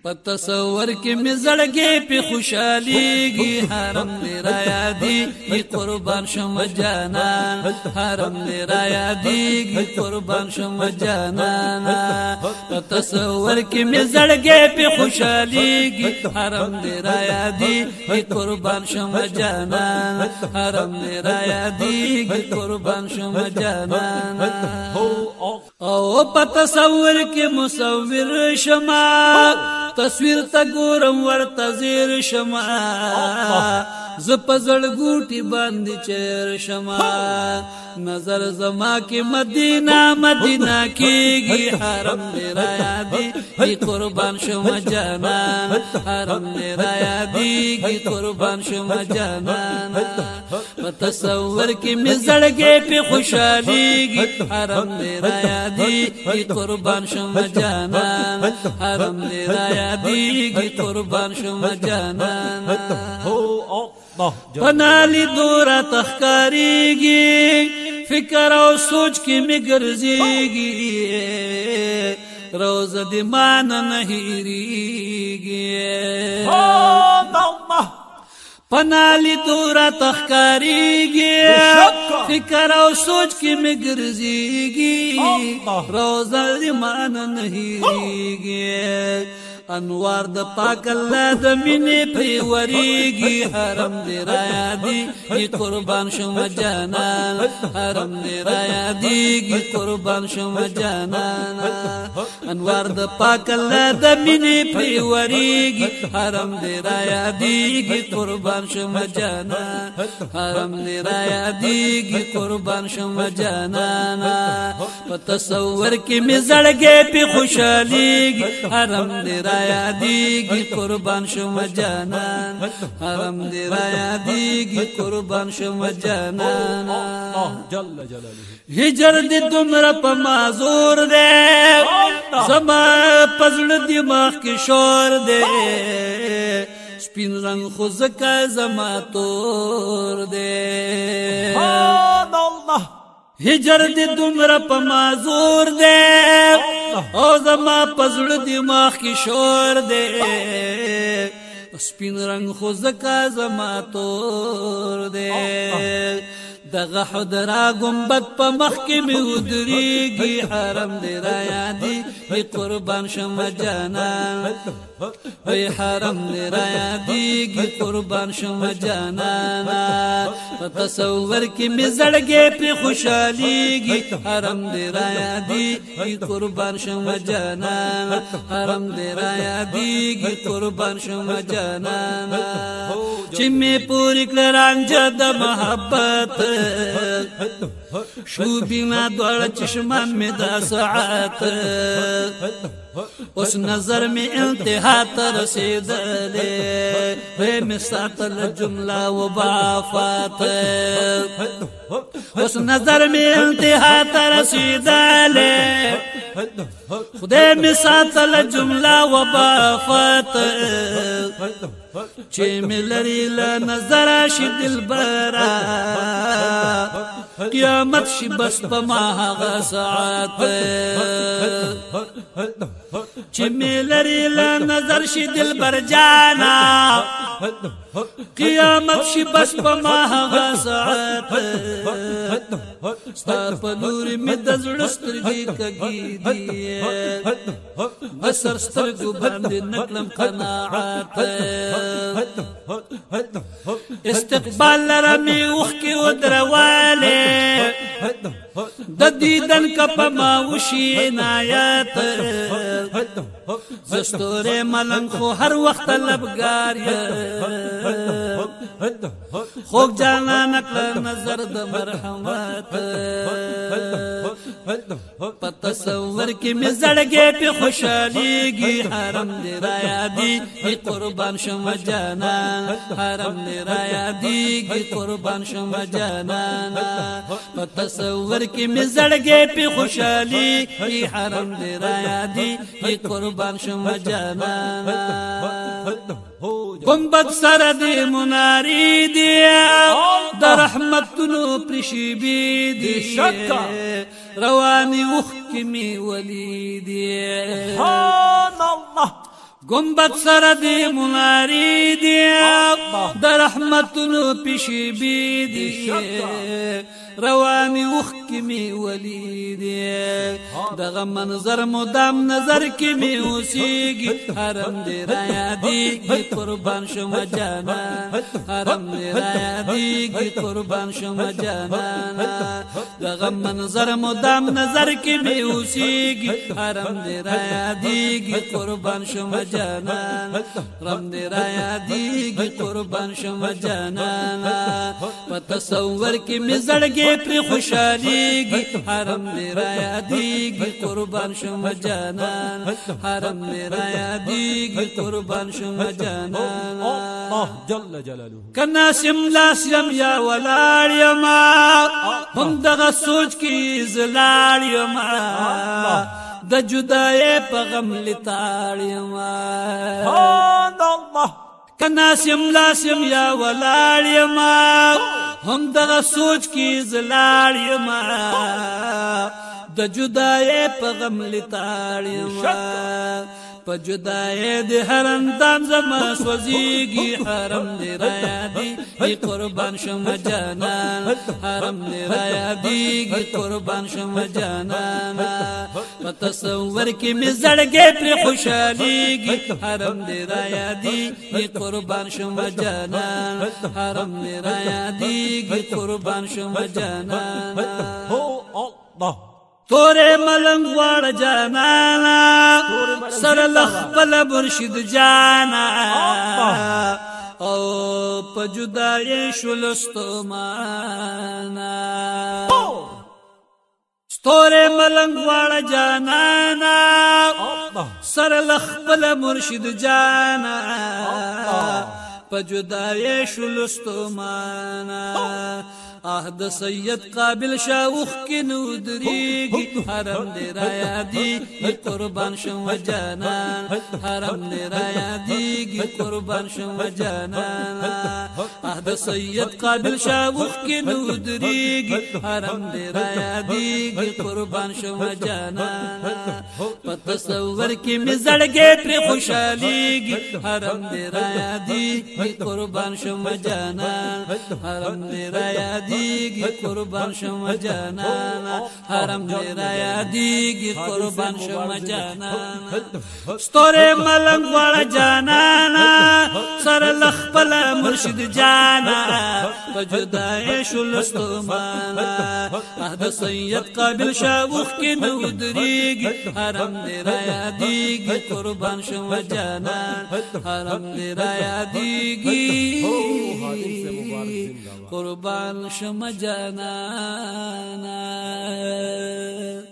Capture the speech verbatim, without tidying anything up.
پتصور کی مزړګي په خوشاليږي حرم دې را یادېږي قربان شم جانان حرم دې را یادېږي قربان شم جانان پتصور کی مزړګي په خوشاليږي حرم دې را یادېږي قربان شم جانان حرم دې را یادېږي قربان شم جانان او پتصور کی مصور شما تصویر تا ګورم ورته زیر شما ز پزړ ګوټي باندې چیر شما نظر زما کې مدینہ مدینہ کېږي حرم دې را یادېږي قربان شم جانان حرم دې را یادېږي قربان شم جانان په تصور کې مې زړګی په خوشاليږي حرم دې را یادېږي قربان شم جانان حرم دې را یادېږي قربان شم جانان پنالی دورا تخکاریږي فکر او سوچ کې می ګرځيږي روز دې مان نه هېریږي پنالی دورا تخکاریږي فکر او سوچ کې می ګرځيږي روز دې مان نه هېریږي انوار د پاک الله د مینې پرې وریږي حرم دې را یادېږي قربان شم جانان حرم دې را یادېږي قربان شم جانان انوار د پاک الله د مینې پرې وریږي حرم دې را یادېږي قربان شم جانان حرم دې را یادېږي قربان شم جانان په تصور کې مې زړګی پې خوشاليږي حرم دې را یادېږي قربان شم جانان حرم دې را یادېږي قربان شم جانان هجر دې دومره په معذور دی زما په زړه دماغ کې شور دی سپین رنگ خو ځکه زما تور دی هجر دې دومره په معذور دی او زما په زړه دماغ کې شور دی سپین رنگ خو ځکه زما تور دی دغه حضرا گنبد په مخ کې مې ودرېږي حرم دې را یادېږي قربان شم جانان وی حرم دې را یادېږي قربان شم جانان په تصور کې مې زړګی پرې خوشاليږي حرم دې را یادېږي قربان شم جانان حرم دې را یادېږي قربان شم جانان چې مې پورې کړه رانجه د محبت شو بینا دوړ چشمان می دا ساعت اوس نظر می انتها ته رسیدلې وې می ساتل جمله و بافات اوس نظر می انتها ته رسیدلې خدای می ساتل جمله و بافات چې ملري له نظر شي دلبرا قیامت شي بس په ما هغه ساعت چې ملري له نظر شي دلبر جانا قیامت شي بس په ما هغه ساعت ستا په لور مې د زړه سترګې کږې دي بسر سترګو باندې نکړم قناعت استقبال لرمي اوښکې ودروالې د دیدن کپ ما وشي عنایت زستورې ملنګ خو هر وخت لبګار خوږ جانا نکړه نظر د مرحمت په تصور کې مې زړګی په خوشاليږي حرم دې را یادېږي قربان شم جانان حرم دې را یادېږي قربان شم جانان په تصور کې مې زړګی په خوشاليږي حرم دې را یادېږي قربان شم جانان گنبد سره دې مناري دي د رحمتونو پرشيبي دي رواني اوښکې مې ولي دي سبحان الله گنبد سر دی مناری دی در رحمتونو پیشی بی دی روانی وخ کی می ولی دی دغه منظر مدام نظر کی می اوسیگی حرم دی را یادیگی قربان شما جانان حرم دی را یادیگی قربان شما جانان دغه منظر مدام نظر کی می اوسیگی حرم دی را یادیگی قربان شما جانان رم دی را یادیگی قربان شما جانان پتصور کی می زړګي پر خوشاليږي حرم دی را یادیږي قربان شما جانان حرم دی را یادیږي قربان شما جانان الله جل جلاله کنا سملا سم یا ولاړ یما هم دغه سوچ کی زلاړ یما د جدای پیغام لتاړ یما الله کنا سملا سم یا ولاړ یما هم دغه سوچ کی زلاړ یما د جدای پیغام لتاړ یما په جدای د هر اندام زما سوځيږي حرم دی را یادیږي قربان شما جانان حرم دی را یادیږي قربان شما جانان په تصور کې می زړګي پر خوشاليږي حرم دی را یادیږي قربان شما جانان حرم دی را یادیږي قربان شما جانان هو الله تورے ملنگ وار جانانا سر لخبل برشد جانا او پا جدائی شلستو مانا تورے ملنگ وار جانانا سر لخبل مرشد جانا پا جدائی شلستو مانا آهد سید قابل شاوخ کی نودریگی حرم دی را یادیگی قربان شما جانان حرم دی را یادیگی قربان شما جانان آهد سید قابل شاوخ کی نودریگی حرم دی را یادیگی قربان شما جانان پتصور کی می زړګي پر خوشاليږي حرم دی را یادیگی قربان شما جانان حرم دی را یادیگی قربان شما جانان حرم دی را یادیگی قربان شما جانان ستوره ملنگ وړ جانان سر لخپل مرشد جانا په جدای شلستو مانا احد سید قابل شاوخ کی نودریگی حرم دی را یادیگی قربان شما جانان حرم دی را یادیگی قربان شما جانانا